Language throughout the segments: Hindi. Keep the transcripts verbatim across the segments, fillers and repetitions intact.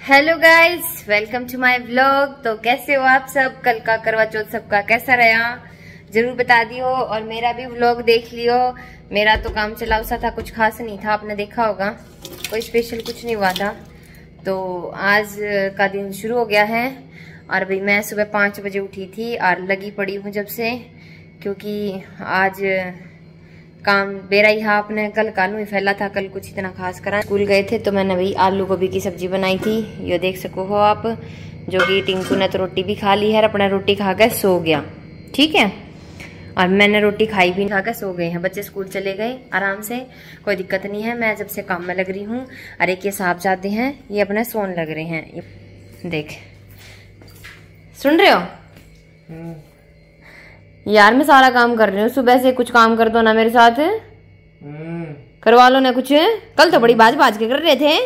Hello guys, welcome to my vlog. तो कैसे हो आप सब? कल का करवा चौथ सबका कैसा रहा जरूर बता दियो, और मेरा भी व्लॉग देख लियो। मेरा तो काम चलाव सा था, कुछ खास नहीं था, आपने देखा होगा, कोई स्पेशल कुछ नहीं हुआ था। तो आज का दिन शुरू हो गया है और भाई मैं सुबह पाँच बजे उठी थी और लगी पड़ी हूँ जब से, क्योंकि आज काम बेरा ही हा अपने कल कानू ही फैला था। कल कुछ इतना खास करा, स्कूल गए थे तो मैंने भाई आलू गोभी की सब्जी बनाई थी, ये देख सको हो आप, जो कि टिंकू ने तो रोटी भी खा ली है, अपना रोटी खा के सो गया, ठीक है। और मैंने रोटी खाई भी खा के सो गए हैं। बच्चे स्कूल चले गए आराम से, कोई दिक्कत नहीं है। मैं जब से काम में लग रही हूँ। और एक ये साहब जाते हैं, ये अपने सोन लग रहे हैं, देख सुन रहे हो यार, मैं सारा काम कर रही हूँ सुबह से, कुछ काम कर दो ना मेरे साथ, करवा लो ना कुछ। कल तो बड़ी बाज बाज के कर रहे थे।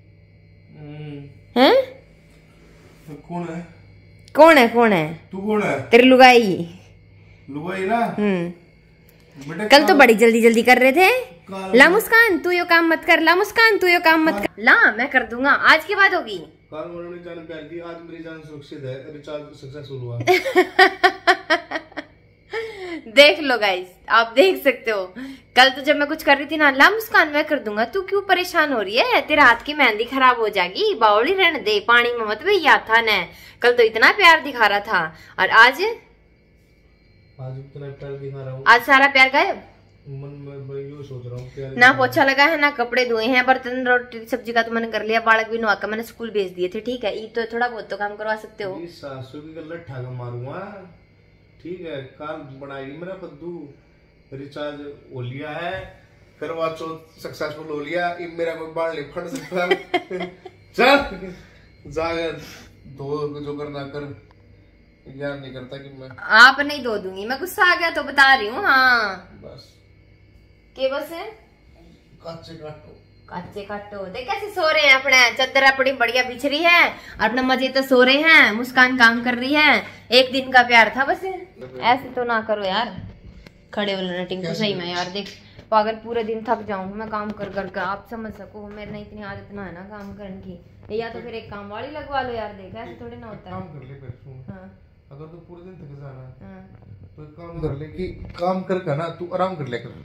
हैं? कौन है? कौन है? कौन है? तू कौन है? तेरी लुगाई। लुगाई ना? हम्म। कल तो बड़ी जल्दी जल्दी कर रहे थे। ला मुस्कान तू यो काम मत कर, ला मुस्कान तू यो काम मत कर। ला मैं कर दूंगा, आज की बात होगी। कल मेरी जान प्यार की, आज मेरी जान सुरक्षित है, रिचार्ज सक्सेसफुल हुआ। देख लो गाइस, आप देख सकते हो। कल तो जब मैं कुछ कर रही थी ना, ला मुस्कान मैं कर दूंगा, तू क्यों परेशान हो रही है? तेरे हाथ की मेहंदी खराब हो जाएगी, बावली रहने दे, पानी में मत भैया था न। कल तो इतना प्यार दिखा रहा था, और आज आज इतना प्यार दिखा रहा हूँ, आज सारा प्यार गायब। मन में मैं यूं सोच रहा हूँ, ना पोछा लगा है, ना कपड़े धोए हैं, बर्तन रोटी सब्जी का तो मैंने कर लिया, बालक भी नुआ कर मैंने स्कूल भेज दिए थे, ठीक है। ईद तो थोड़ा बहुत तो काम करवा सकते हो। सासू की गल्ला ठाका मारूंगा, ठीक है। काल बनाएगी मेरा कद्दू, रिचार्ज हो लिया है, करवा चौथ सक्सेसफुल हो लिया, अब मेरा कोई बाल नहीं फट सकता। चल जाकर दो जो करना कर, यार नहीं करता कि मैं आप नहीं धो दूंगी, मैं गुस्सा आ गया तो बता रही हूँ। हाँ बस के बस है कच्चे काटो, कच्चे काटो। देख कैसे सो रहे हैं, अपने चद्दर अपनी बढ़िया बिछ रही है और अपने मजे तो सो रहे हैं। मुस्कान काम कर रही है, एक दिन का प्यार था बस। ऐसे तो ना करो यार, खड़े हो लेना टिंकू सही में यार। देख पागल, पूरे दिन थक जाऊं मैं काम कर कर कर, आप समझ सको मेरे ना इतनी आदत ना है ना काम करने की, या तो फिर एक काम वाली लगवा लो यार। देख ऐसे थोड़ी ना होता है। काम कर ले फिर सुन, हाँ। अगर तू पूरे दिन थक जाना, हाँ। तो एक काम कर ले कि काम कर कर ना तू आराम कर ले कर।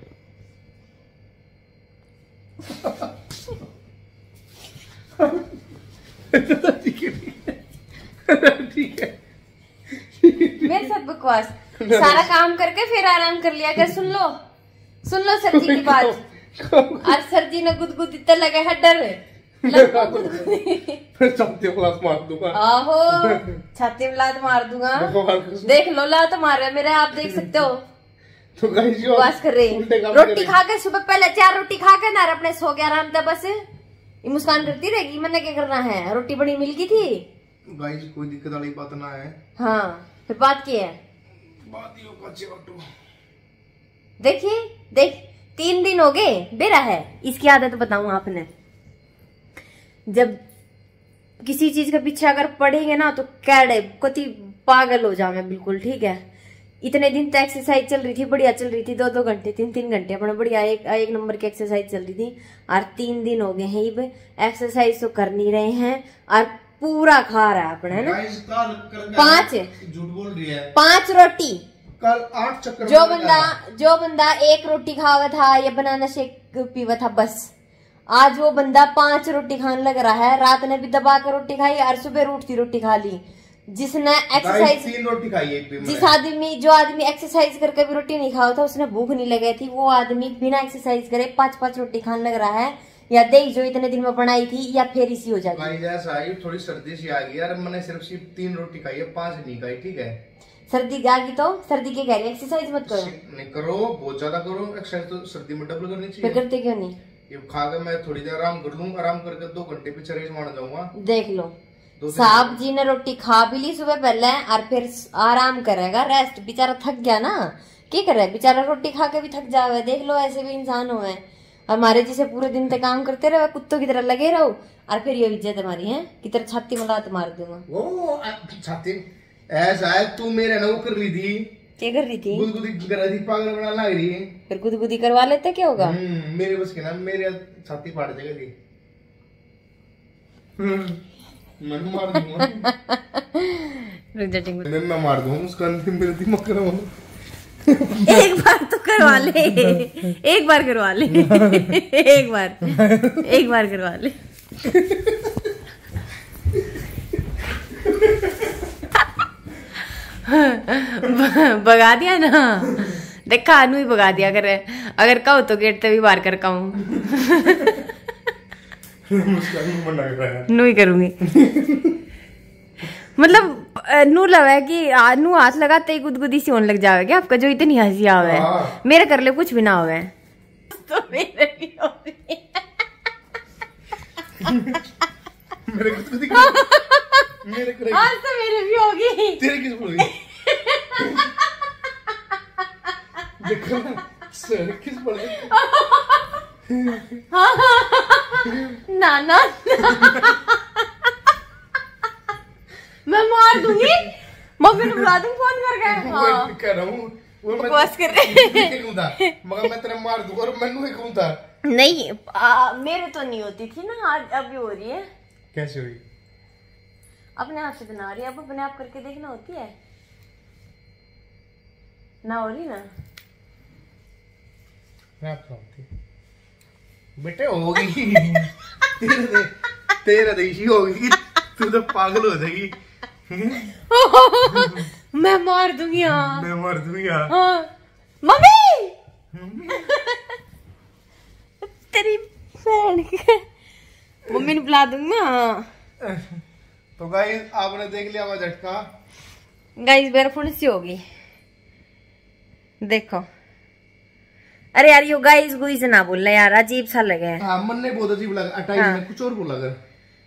ठीक है ठीक है, मेरे साथ बकवास, सारा काम करके फिर आराम कर लिया कर। सुन लो सुन लो सर जी की बात। आज सर जी ने गुदगुद इतना लगा है, डर फिर छाती में लात मार दूंगा। आहो छाती में लात मार दूंगा। देख लो लात मार रहे मेरे, आप देख सकते हो। तो गाइस जो बस कर रही रोटी खा के, सुबह पहले चार रोटी खा के ना अपने सो गया आराम था बस। ये मुस्कान करती रहेगी, मैंने क्या करना है, रोटी बड़ी मिल गई थी। गाइस कोई दिक्कत वाली बात ना है। हाँ फिर बात की है, बात ही हो कच्चे काटो। देखिए देख, तीन दिन हो गए बेरा है। इसकी आदत बताऊं आपने, जब किसी चीज के पीछे अगर पढ़ेंगे ना तो कैडे कति पागल हो जाओ मैं बिल्कुल, ठीक है। इतने दिन तो एक्सरसाइज चल रही थी, बढ़िया चल रही थी, दो दो घंटे तीन तीन घंटे अपना बढ़िया एक एक नंबर की एक्सरसाइज चल रही थी। और तीन दिन हो गए हैं अब एक्सरसाइज तो कर नहीं रहे हैं, और पूरा खा रहा है अपने ना पांच, झूठ बोल रही है, पांच रोटी कल आठ चक्कर। जो बंदा जो बंदा एक रोटी खावा था या बनाना शेक पीवा था बस, आज वो बंदा पांच रोटी खाने लग रहा है। रात ने भी दबा कर रोटी खाई और सुबह उठती रोटी खा ली। जिसने एक्सरसाइज तीन रोटी खाई एक दिन में। जिस आदमी जो आदमी एक्सरसाइज करके भी रोटी नहीं खाया था, उसने भूख नहीं लगी थी, वो आदमी बिना एक्सरसाइज करे पांच पांच रोटी खाने लग रहा है। या देख जो इतने दिन में बनाई थी, या फिर इसी हो जाएगी। थोड़ी सर्दी सी आ गई यार, मैंने सिर्फ सिर्फ तीन रोटी खाई है, पांच नहीं खाई, ठीक है। सर्दी आ गई तो सर्दी के कह रही एक्सरसाइज मत करो। नहीं करो, बहुत ज्यादा करो एक्सरसाइज, तो सर्दी में डबल करनी चाहिए। फिर करते क्यों नहीं? ये खा के मैं थोड़ी देर आराम कर लूँ, आराम करके दो घंटे पीछे रेस मार जाऊंगा। देख लो साहब जी ने रोटी खा भी ली सुबह पहले, और फिर आराम करेगा, रेस्ट। बेचारा थक गया ना, क्या करे बेचारा, रोटी खा के भी थक जावे। देख लो ऐसे भी इंसान हो है, हमारे जैसे पूरे दिन तक काम करते रहो, कुत्तों की तरह लगे रहो, और फिर ये इज्जत हमारी है कि तेरे छाती में लात मार दूंगा। वो छाती ऐसा है, तू मेरे ना कर रही थी, क्या कर रही थी? गुदगुदी कर रही थी, पागल बना लग रही है। फिर गुदगुदी करवा लेते, क्या होगा? मेरे बस के ना, मेरे छाती फाड़ जाएगी। मैं मार दूंगा। रुक जा टिंकू, मैं मैं मार दूंगा मुस्कान से, मेरे दिमाग खराब हो। एक बार तो करवा ले, एक बार करवा ले, एक बार एक बार करवा ले। भगा दिया ना, देखा अनु ही भगा दिया। अगर अगर कहो तो गेट तभी बार कर कहूँ। नू ही करूंगी। मतलब नू लगा है कि नू हाथ लगाते ही गुदगुदी सी होने लग जावे क्या आपका, जो इतनी हंसी आवे। मेरे कर ले कुछ भी ना होवे तो मेरे भी होगी। मेरे गुदगुदी मेरे कर आज तो मेरे भी होगी। तेरे किस होगी? देखो सर किस पड़ गई। ना ना मैं मार दूंगी, मम्मी ने बुला दूंगी फोन करके। हाँ कह रहा हूँ वो मैं बस कर मगर मैं तेरे मार दूंगा और मैंने कहूँ था नहीं। आ, मेरे तो नहीं होती थी ना, आज अभी हो रही है। कैसे हुई? अपने आप से तो ना हो रही है, अब अपने आप करके देखना होती है ना, हो रही ना। बेटे होगी तेरे तेरा देशी होगी, तू तो पागल हो जाएगी। मैं मार दूंगी। हाँ मैं मार दूंगी। हाँ मम्मी तेरी बहन के मम्मी ने बुला दूंगी। हाँ तो गाइस आपने देख लिया हमारा झटका। गाइस मेरा फोन सी होगी, देखो। अरे यार यो गाइस गुई से ना बोलना यार, अजीब सा लगे। हाँ मन ने बहुत अजीब लगा। अटाई हाँ। में कुछ और बोला कर।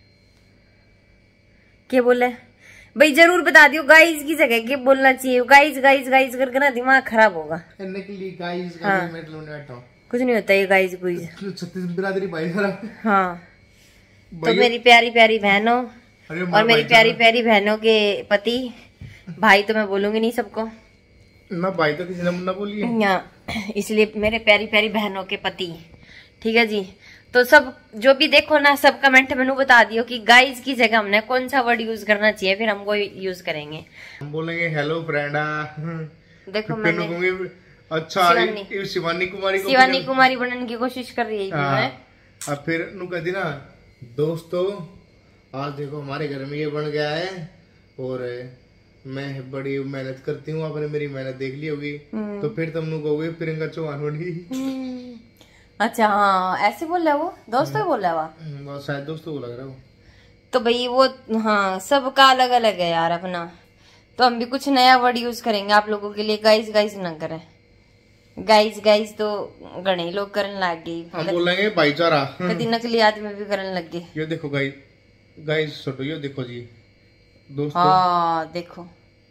क्या बोले भाई, जरूर बता दियो गाइस की जगह क्या बोलना चाहिए। गाइस गाइस गाइस करके ना दिमाग खराब होगा। गाइस हाँ। कुछ नहीं होता ये गाइस गुई। छत्तीस बिरादरी भाईचारा। हाँ तो मेरी प्यारी प्यारी बहनों और मेरी प्यारी प्यारी बहनों के पति, भाई तो मैं बोलूंगी नहीं सबको ना, भाई तो किसी ने ना बोली है। इसलिए मेरे प्यारी प्यारी बहनों के पति, ठीक है जी। तो सब जो भी देखो ना, सब कमेंट में बता दियो कि गाइस की जगह हमने कौन सा वर्ड यूज करना चाहिए, फिर हम वो यूज करेंगे। हम बोलेंगे हेलो फ्रेंडा। देखो मैंने अच्छा शिवानी, शिवानी कुमारी को शिवानी कुमारी बनने की कोशिश कर रही है। अब फिर नु कहती ना, दोस्तों आज देखो हमारे घर में ये बन गया है और मैं बड़ी मेहनत करती हूँ, आपने मेरी मेहनत देख ली होगी तो फिर तुम लोग कहोगे प्रियंका चौहान बनी। अच्छा हाँ ऐसे बोल रहा है वो, दोस्तों बोल रहा है वो शायद दोस्तों को लग रहा है वो। तो भाई वो हाँ सबका अलग अलग है यार अपना, तो हम भी कुछ नया वर्ड यूज करेंगे आप लोगों के लिए। गाइस गाइस ना करें, गाइस गाइस तो गणे लोग करने लग गए। हम बोलेंगे भाईचारा, कभी नकली आदमी भी करने लग गए। ये देखो गाइस, गाइस छोटो ये देखो जी दोस्तों। हाँ देखो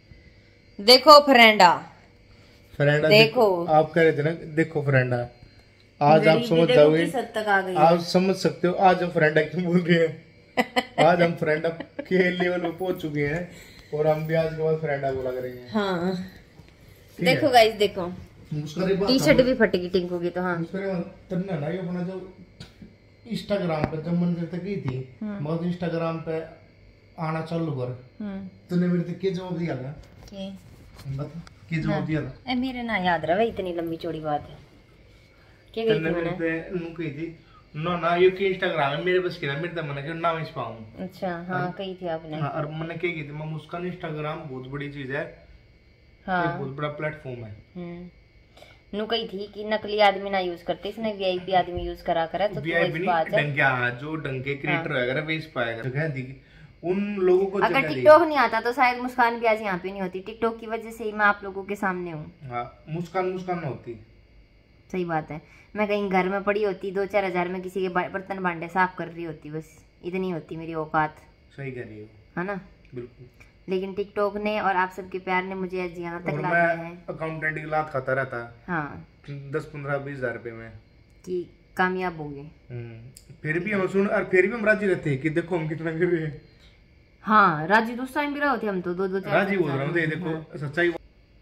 देखो फ्रेंडा, फ्रेंडा देखो आप कह रहे थे ना, देखो फ्रेंडा। आज आप समझ जाओगे, आप समझ सकते हो आज हम फ्रेंडा क्यों बोल रहे हैं। आज हम फ्रेंडा के लेवल पे पहुंच चुके हैं और हम भी आज के बाद फ्रेंडा बोला करेंगे। हाँ देखो गाइस देखो, टी शर्ट भी फटेगी टिंकू की तो। हाँ तन्ना ना ये अपना जो इंस्टाग्राम पे जब मन करता की थी, बहुत इंस्टाग्राम पे आना चालू कर, तूने मेरे से क्या जवाब दिया था? बता क्या जवाब दिया था? ए मेरे ना याद रहा, इतनी लंबी चौड़ी बात है। क्या कही थी मैंने? नु कही थी ना ना ये कि इंस्टाग्राम है मेरे बस की ना, मेरे तो मन के नाम इस पाऊं। अच्छा हाँ कही थी आपने। हाँ, और मैंने क्या की थी, मैं मुस्कान इंस्टाग्राम बहुत बड़ी चीज है। हाँ एक बहुत बड़ा प्लेटफॉर्म है। हम्म नु कही थी कि नकली आदमी ना यूज करते, इसने वीआईपी आदमी यूज करा करा तो वीआईपी नहीं डंकिया, जो डंके क्रिएटर वगैरह वे इस पाएगा तो कह दी उन लोगों को। अगर टिकटॉक नहीं आता तो शायद मुस्कान भी आज यहाँ पे नहीं होती। टिकटॉक की वजह से ही मैं आप लोगों के सामने हूँ। हाँ मुस्कान मुस्कान होती, सही बात है। मैं कहीं घर में पड़ी होती, दो चार हजार में किसी के बर्तन भांडे साफ कर रही होती, बस इतनी होती मेरी औकात। सही कह रही हो, है ना? बिल्कुल। लेकिन टिकटॉक ने और आप सबके प्यार ने मुझे आज यहाँ तक ला दिया है। अकाउंटेंट की लात खाता रहता। हाँ दस पंद्रह बीस हजार रुपए में कि कामयाब होंगे, फिर भी हम सुन और फिर भी हम राजी रहते हैं कि देखो हम कितना कर रहे हैं। हाँ राजी दूसरा टाइम भी रहे होते हम तो दो दो चार राजी बोल रहा हूँ, देखो सच्चाई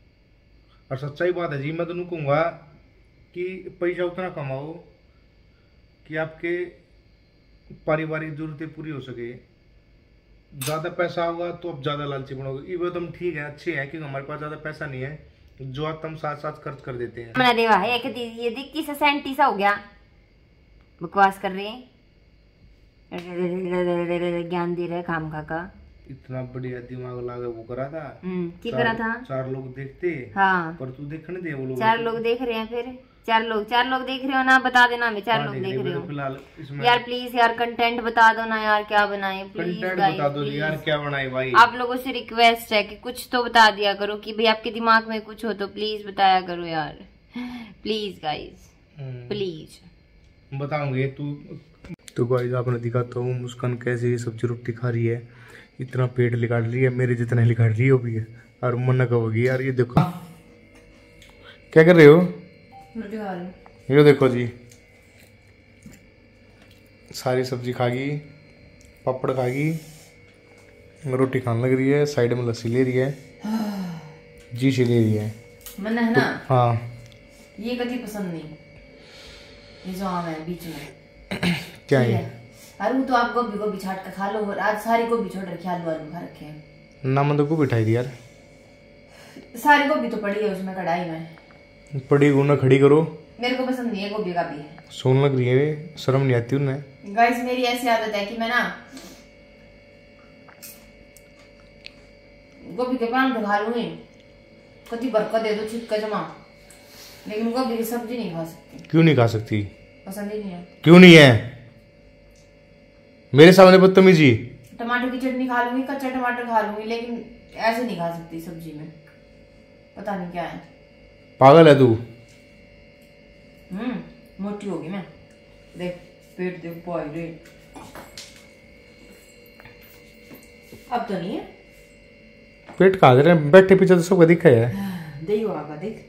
और सच्चाई बात है जी। मैं तो कहूँगा कि पैसा उतना कमाओ कि आपके पारिवारिक जरूरतें पूरी हो सके ज्यादा पैसा होगा तो अब ज्यादा लालची बनोगे। ये तुम ठीक है, अच्छे हैं, क्योंकि हमारे पास ज्यादा पैसा नहीं है, जो तुम साथ साथ खर्च कर देते हैं। मेरा देवा है एक ये देख किस सेंटी सा हो गया, बकवास कर रहे हैं, ज्ञान दे रहे काम का का। इतना बढ़िया दिमाग लगा वो करा था। हम्म की करा था? चार लोग देखते। हाँ पर तू देखने दे वो लोग। चार लोग देख रहे हैं, फिर चार लोग चार लोग देख रहे हो ना, बता देना मैं चार लोग देख रहे हो। फिलहाल इसमें यार प्लीज यार कंटेंट बता दो ना यार, क्या बनाए प्लीज गाइस, बता दो यार क्या बनाए भाई। आप लोगों से रिक्वेस्ट है कि कुछ तो बता दिया करो, कि भाई आपके दिमाग में कुछ हो तो प्लीज बताया करो यार, प्लीज गाइस प्लीज। बताऊंगे तू तो गाइस आपने दिखाता हूँ मुस्कान कैसे ये सब्जी रोटी खा रही है, इतना पेट निकाल रही है, मेरे जितना निकाल रही है वो भी है, और मन कहोगी यार। ये देखो क्या कर रहे हो, ये देखो जी सारी सब्जी खा गई, पापड़ खा गई, रोटी खाने लग रही है, साइड में लस्सी ले रही है, जी से ले रही है। मन है ना? तो, हाँ ये कभी पसंद नहीं, ये जो आम है बीच में क्या है? अरे तो आप गोभी गोभी छाट कर खा लो, और आज सारी गोभी छोड़ रखी, आलू आलू खा रखे हैं ना, मैं तो गोभी उठाई दी यार, सारी गोभी तो पड़ी है उसमें कढ़ाई में, पड़ी गुना खड़ी करो, मेरे को पसंद नहीं है गोभी का भी। सोन लग रही है, शर्म नहीं आती उन्हें। गाइस मेरी ऐसी आदत है कि मैं ना गोभी के पान तो खा लूंगी, कभी बरकत दे दो छिटका जमा, लेकिन गोभी की सब्जी नहीं खा सकती। क्यों नहीं खा सकती? पसंद ही नहीं है। क्यों नहीं है? मेरे सामने बदतमीजी। टमाटर की चटनी खा लूंगी, कच्चा टमाटर खा लूंगी, लेकिन ऐसे नहीं खा सकती सब्जी में, पता नहीं क्या है। पागल है तू? हम्म मोटी होगी मैं, देख पेट देख पाई रे, अब तो नहीं है पेट खा रहे हैं, बैठे पीछे तो सबका दिखा है। देखो आगा देख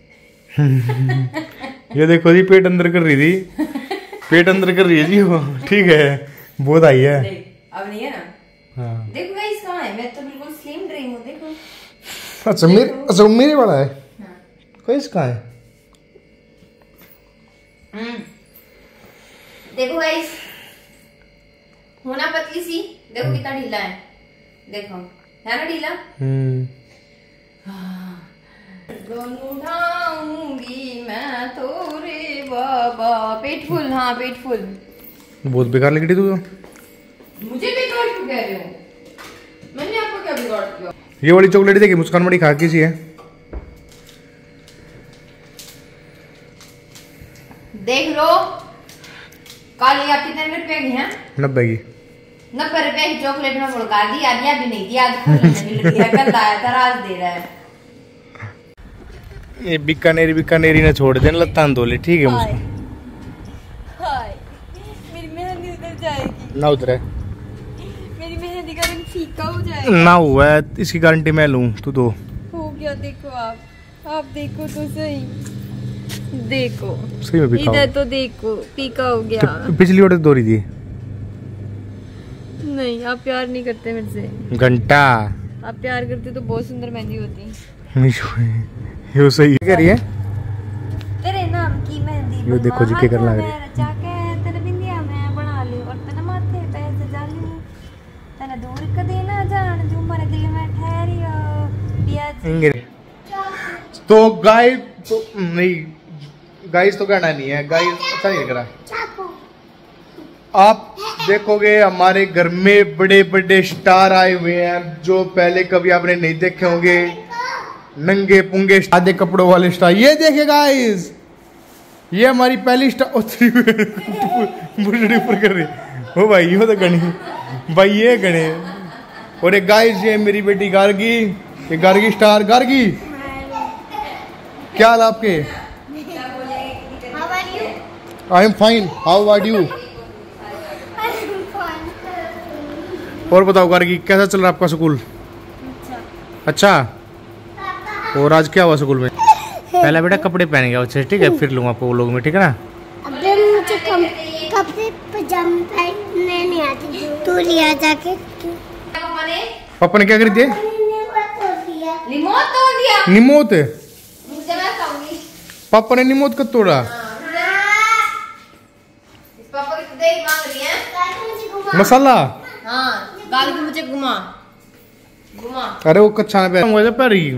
ये देखो जी पेट अंदर कर रही थी, पेट अंदर कर रही है जी वो, ठीक है बहुत आई है। देख अब नहीं है ना? हाँ देखो गाइस कहाँ है, मैं तो बिल्कुल स्लिम ड्रीम हूँ, देखो। अच्छा मेरे अच्छा मेरे वाला है। हाँ। कैस कहाँ है? हम्म देखो गाइस होना पतली सी, देखो कितना ढीला है, देखो है ना ढीला। हम्म उठाऊंगी मैं तो रे बाबा, पेट फुल, हाँ पेट फुल। बहुत बेकार लग रही तू तो। मुझे बेकार क्यों कह रहे हो, मैंने आपको क्या बिगाड़ दिया? ये वाली चॉकलेट देखी मुस्कान बड़ी खा किसी है, देख लो काली आप कितने रुपए की हैं? नब्बे की। नब्बे रुपए की चॉकलेट में मुड़का दी, आज भी नहीं दिया, आज मिल रही है, कल आया था राज दे रहा है। ये बीकानेरी बीकानेरी ने छोड़ देना लत्तान धोले, ठीक है मुस्कान। हाय मेरी मेहंदी उतर जाएगी। ना उतरे, मेरी मेहंदी का रंग फीका हो जाएगा। ना हुआ है, इसकी गारंटी मैं लूं, तू तो हो गया, देखो आप आप देखो तो सही, देखो सही में फीका, इधर तो देखो फीका हो गया। तो पिछली ऑर्डर दो रही थी। नहीं आप प्यार नहीं करते मेरे से, घंटा आप प्यार करते तो बहुत सुंदर मेहंदी होती। ये सही कह रही है। तेरे नाम की मेहंदी ये देखो जी क्या करना है, तेरे बिंदिया मैं बना ली, और तेरे माथे पे सजा ली, तेरे दूर कदे ना जान जो मेरे दिल में ठहरियो। तो गाय तो नहीं, गाइस तो कहना नहीं है, गाइस अच्छा नहीं लग रहा। आप देखोगे हमारे घर में बड़े बड़े स्टार आए हुए हैं जो पहले कभी आपने नहीं देखे होंगे, नंगे पुंगे सादे कपड़ों वाले स्टार। ये देखे गाइस, ये हमारी पहली स्टार ऊपर कर रही। ओ भाई ये तो गणे भाई, ये गणे। और एक गाइस ये मेरी बेटी गार्गी, ये गार्गी स्टार। गार्गी क्या हाल आपके? I am fine, how are you? और बताओ गार्गी कैसा चल रहा है आपका स्कूल? अच्छा, और आज क्या हुआ स्कूल में? पहले बेटा कपड़े पहनेंगे अच्छे, ठीक है, फिर लूंगा आपको लोग में, ठीक है ना? अबे मुझे कपड़े पजामा पहनने नहीं आती, तू लिया जाके। पापा ने क्या कर दिया? निमोत तोड़ दिया। निमोत? मुझे मैं खाऊंगी। पापा ने निमोत कब तोड़ा? पापा की दही मांग रही है। मसाला? हाँ काल की मुझे घुमा घुमा। अरे वो कच्चा ना पैर पैर रही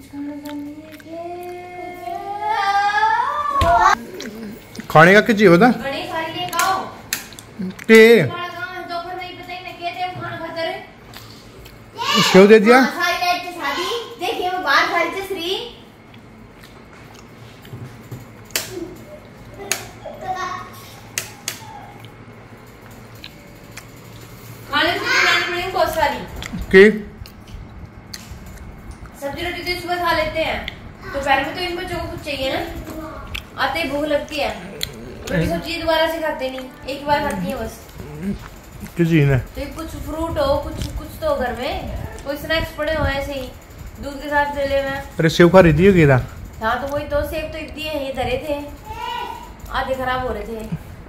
खाने का किसी बता बड़े सारी ले खाओ ते हमारा गांव है दोपहर में ही पता ही ना कहते हैं खाना खाता रे क्यों दे दिया हाँ, सारी लाइट से शादी देखिए वो बाहर सारी से श्री खाने को बनानी पड़ेगी बहुत सारी के सब्जी रोटी तो सुबह खा लेते हैं दोपहर में तो इन बच्चों को कुछ चाहिए ना आते ही भूख लगती है रोटी सब्जी दोबारा से खाते नहीं एक बार खाती है बस किसी ने तो कुछ फ्रूट हो कुछ कुछ तो घर में कोई स्नैक्स पड़े हो ऐसे ही दूध के साथ ले लेना। अरे सेव खा रही थी क्या हाँ तो वही तो सेब तो इतनी है ये धरे थे आधे खराब हो रहे थे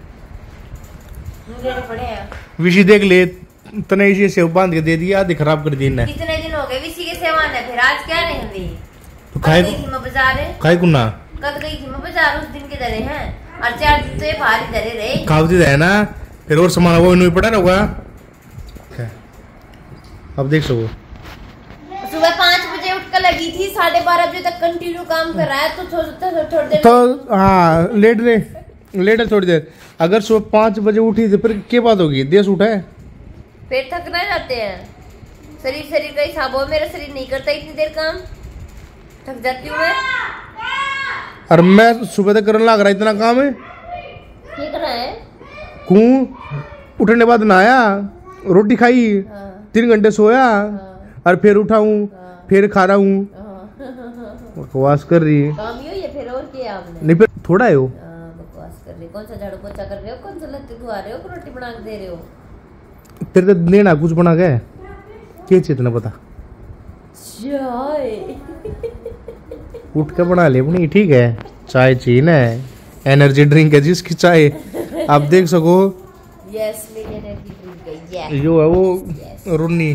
लेने पड़े हैं। विशी देख ले तने इसी सेव बांध के दे दिया आधे खराब कर दी ने कितने दिन हो गए विशी के सेवान है फिर आज क्या नहीं हुई तो खाए गई थी मैं बाजार है खाए कुन्ना कद गई थी मैं बाजार उस दिन के धरे हैं और चार दिन तो ये बाहर ही धरे रहे खावती है ना फिर और सामान वो इन्हें पड़ा रहूंगा अब देख सको सुबह पाँच बजे उठकर लगी थी साढ़े बारह बजे तक कंटिन्यू काम कर रहा है तो थोड़ी थोड़ी देर तो हाँ लेट दे लेट है थोड़ी देर अगर सुबह पाँच बजे उठी तो फिर क्या बात होगी देश उठा है फिर थक ना जाते हैं शरीर शरीर का हिसाब हो मेरा शरीर नहीं करता इतनी देर काम थक जाती हूँ मैं और मैं सुबह तक करने लग रहा इतना काम है ठीक रहा है क्यों उठने बाद नहाया रोटी खाई हाँ, तीन घंटे सोया हाँ, और फिर उठा हूँ हाँ, फिर खा रहा हूँ हाँ। बकवास कर रही है काम ही हो या फिर और किया आपने नहीं फिर थोड़ा है वो हाँ, बकवास कर रही कौन सा झाड़ू पोछा कर रहे हो कौन सा लत्ते धुआ रहे हो कि रोटी बना के दे रहे हो फिर तो देना कुछ बना गया क्या चेतना पता चाय उठ के बना ले अपनी ठीक है चाय चाहिए ना एनर्जी ड्रिंक है जिसकी चाय आप देख सको यस मेरी एनर्जी ड्रिंक है जो है वो रुन्नी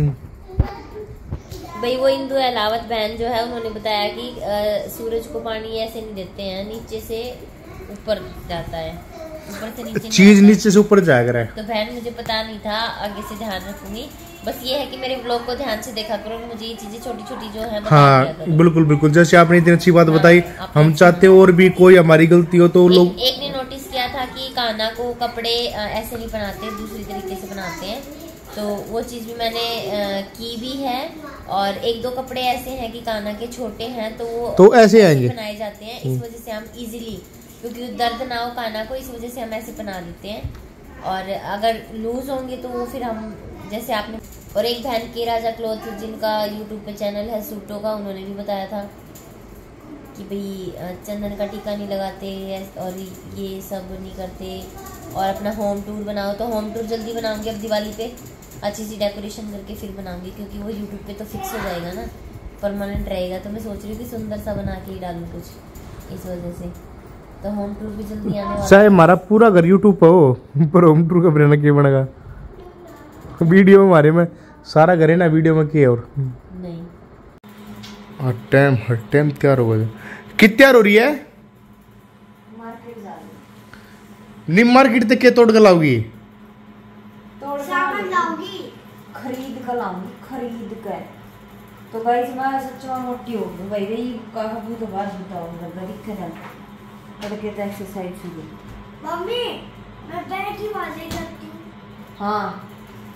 भाई वो इंदु अलावत बहन जो है उन्होंने बताया कि अ, सूरज को पानी ऐसे नहीं देते हैं नीचे से ऊपर जाता है ऊपर से नीचे चीज नीचे से ऊपर जाया करे तो बहन मुझे पता नहीं था आगे से ध्यान रखूंगी बस ये है कि मेरे ब्लॉग को ध्यान से देखा करो मुझे ये चीजें छोटी छोटी जो है बता दिया हाँ करो। बिल्कुल बिल्कुल जैसे आपने इतनी अच्छी बात हाँ, बताई आपने हम अच्छी चाहते हो और भी कोई हमारी गलती हो तो लोग एक, एक ने नोटिस किया था कि कान्हा को कपड़े अ, ऐसे नहीं बनाते दूसरी तरीके से बनाते हैं तो वो चीज़ भी मैंने अ, की भी है और एक दो कपड़े ऐसे हैं कि कान्हा के छोटे हैं तो वो तो ऐसे आएंगे बनाए जाते हैं इस वजह से हम इजीली क्योंकि दर्द ना हो कान्हा को इस वजह से हम ऐसे बना लेते हैं और अगर लूज होंगे तो वो फिर हम जैसे आपने और एक बहन के राजा क्लॉथ जिनका यूट्यूब पे चैनल है सूटों का उन्होंने भी बताया था कि भाई चंदन का टीका नहीं लगाते और ये सब नहीं करते और अपना होम टूर बनाओ तो होम टूर जल्दी बनाऊंगी अब दिवाली पे अच्छी सी डेकोरेशन करके फिर बनाऊंगी क्योंकि वो यूट्यूब पे तो फिक्स हो जाएगा ना परमानेंट रहेगा तो मैं सोच रही हूँ कि सुंदर सा बना के ही डालूँ कुछ इस वजह से तो होम टूर भी जल्दी आने वाला चाहे हमारा पूरा घर यूट्यूब पे हो पर होम टूर का बनाना क्या बनेगा वीडियो में हमारे में सारा घर है ना वीडियो में क्या और नहीं हर टाइम हर टाइम तैयार हो गए कितनी तैयार हो रही है मार्केट जा रही निम मार्केट तक क्या तोड़ कर लाओगी तोड़ सामान लाऊंगी खरीद कर लाऊंगी खरीद कर तो गाइस मैं सच में मोटी हो गई भाई भाई काफी तो बात बताऊंगा घर दिख रहा और कहता है एक्सरसाइज शुरू मम्मी मैं बैठ ही वाले करती हूँ हाँ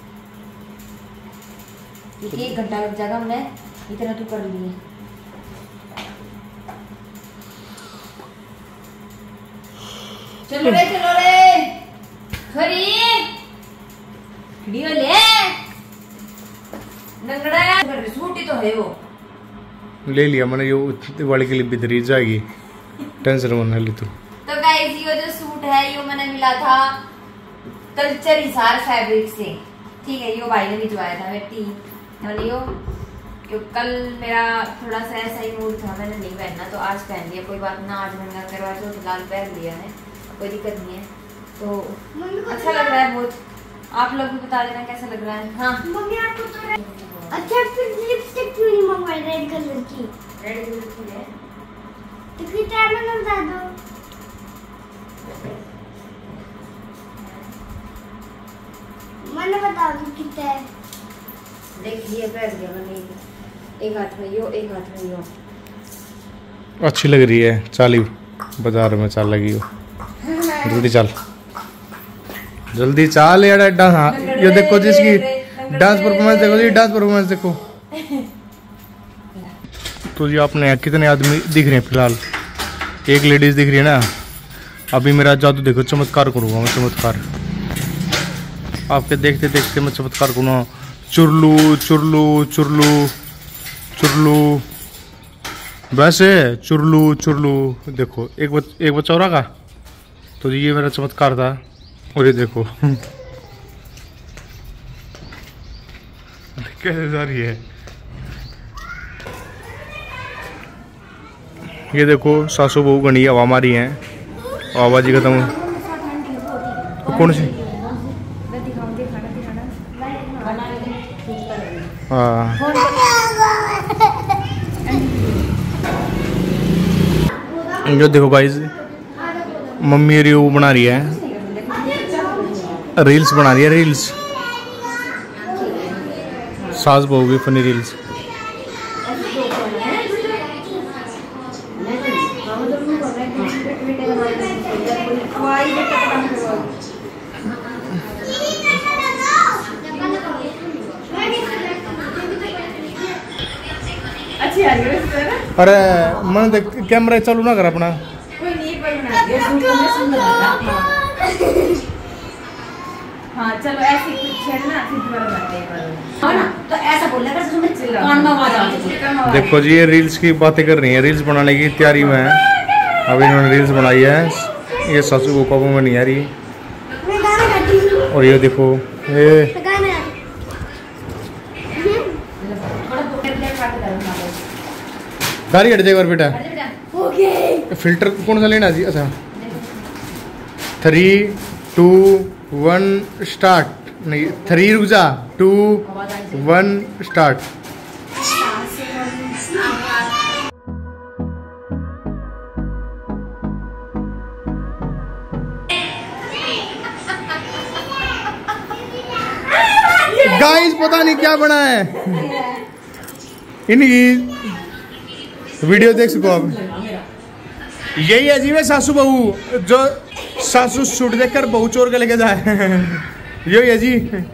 क्योंकि एक घंटा लग जाएगा हमने इतना तो कर लिए चलो रे चलो रे खरी वीडियो ले नंगड़ा यार सूटी तो है वो ले लिया मैंने यो वाले के लिए भीतरी जाएगी टेंशन मत ली तू तो गाइस ये जो सूट है ये मैंने मिला था कल्चर हिसार फैब्रिक से ठीक है ये भाई ने भिजवाया था बेटी और यो क्यों कल मेरा थोड़ा सा ऐसा ही मूड था मैंने नहीं पहनना तो आज पहन लिया कोई बात ना आज महंगा करवा चो तो लाल पहन लिया है कोई दिक्कत नहीं है तो अच्छा लग रहा है बहुत आप लोग भी बता देना कैसा लग रहा है हाँ मम्मी आपको तो अच्छा फिर लिपस्टिक क्यों नहीं मंगवाई रेड कलर की रेड कलर की है तो फिर टाइम में बता दो मैंने बता दो कितना है देख ये बैठ गया मैंने, एक हाथ में यो एक हाथ में यो। अच्छी लग रही है, चाली बाजार में चाल लगी हो। जल्दी चल जल्दी चाल यार डांस। हाँ ये देखो जिसकी डांस परफॉर्मेंस देखो जी, डांस परफॉर्मेंस देखो। तो जी आपने कितने आदमी दिख रहे हैं फिलहाल? एक लेडीज दिख रही है ना। अभी मेरा जादू देखो, चमत्कार करूँगा मैं, चमत्कार आपके देखते देखते मैं चमत्कार करूँगा। चुरलू चुरलू चुरलू चुरलू, वैसे चुरलू चुरलू। देखो एक बच, एक बच्चा हो रहा का। तो ये मेरा चमत्कार था। और ये देखो कैसे जा रही है। ये देखो सासू बहू गणी हवा मारी है, आवाज ही खत्म। कौन सी? हाँ जो देखो गाइस, मम्मी री वो बना रही है, रील्स बना रही है, रील्स। सास बहू की फनी रील्स। अरे मन देख कैमरा चालू ना कर अपना। हाँ चलो ऐसे कुछ छेड़ना, फिर दोबारा करते हैं ना, तो ऐसा बोलना कर सुन कान में आवाज आ जाती। देखो जी ये रील्स की बातें कर रही है, रील्स बनाने की तैयारी में है। अभी इन्होंने रील्स बनाई है, ये सासू को काबू में नहीं आ रही। और ये देखो ये गाड़ी हट जाएगा बेटा। फिल्टर कौन सा लेना जी? अच्छा थ्री टू वन स्टार्ट। नहीं थ्री रुक जा, टू वन स्टार्ट। गाइस पता नहीं क्या बना है, इनकी वीडियो देख सको आप। यही है जी वे सासू बहू, जो सासू सूट देखकर बहू चोर के लेके जाए। यही है जी।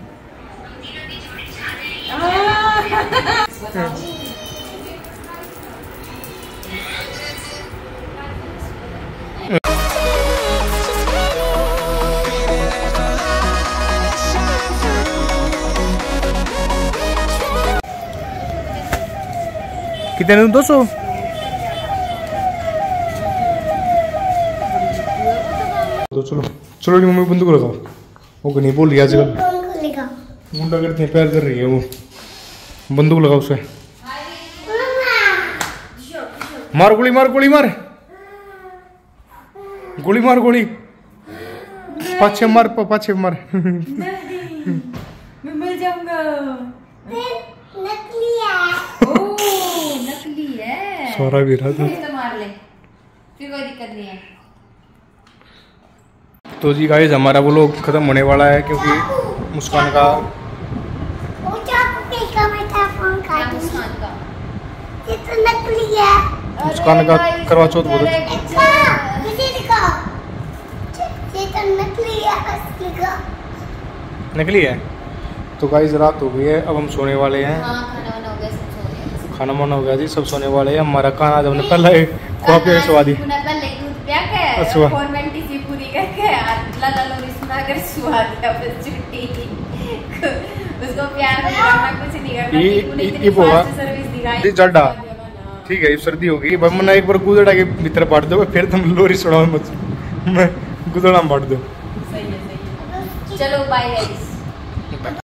कितने दो सौ? तो चलो चलो नहीं मम्मी बंदूक लगाओ। वो नहीं बोल रही आजकल, मुंडा करते हैं, प्यार कर रही है वो। बंदूक लगाओ उसे। मार गोली मार गोली मार गोली मार गोली पाछे मार पाछे मार। मैं मर जाऊंगा। नकली है। ओह नकली है। सारा भी रहा था। तो मार ले, फिर कोई दिक्कत नहीं है। तो जी गाइस हमारा वो लोग खत्म होने वाला है, क्योंकि मुस्कान का मुस्कान का करवा चौथ बहुत नकली है। तो गाइस रात हो गई है, अब हम सोने वाले हैं। खाना वाना हो गया जी, सब सोने वाले हैं। हमारा खाना आज हमने पहले कॉफी सवा दी। पूरी करके कर सुहा दिया, बस छुट्टी। उसको प्यार करना कुछ नहीं करना। ये ये बोला जी जड्डा ठीक है। सर्दी होगी मना एक बार गुदड़ा के भीतर बांट दो, फिर तुम लोरी सुनाओ मत। मैं गुदड़ा बांट दो। सही है सही है। चलो बाय गाइस।